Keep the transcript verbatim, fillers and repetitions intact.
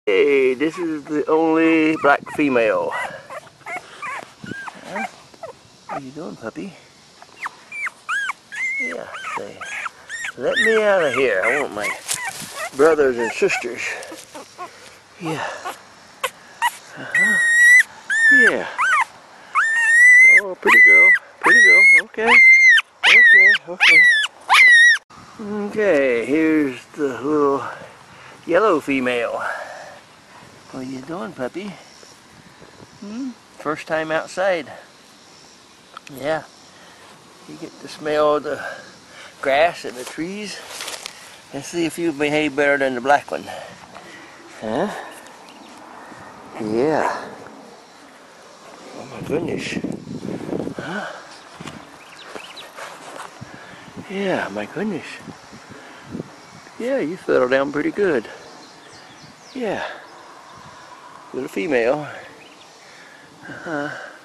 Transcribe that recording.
Hey, this is the only black female. Huh? What are you doing, puppy? Yeah, say, let me out of here. I want my brothers and sisters. Yeah. Uh-huh. Yeah. Oh, pretty girl. Pretty girl. Okay. Okay, okay. Okay, here's the little yellow female. What are you doing, puppy? Hmm? First time outside. Yeah. You get to smell the grass and the trees and see if you behave better than the black one. Huh? Yeah. Oh my goodness. Huh? Yeah, my goodness. Yeah, you settle down pretty good. Yeah. Little female. Uh-huh.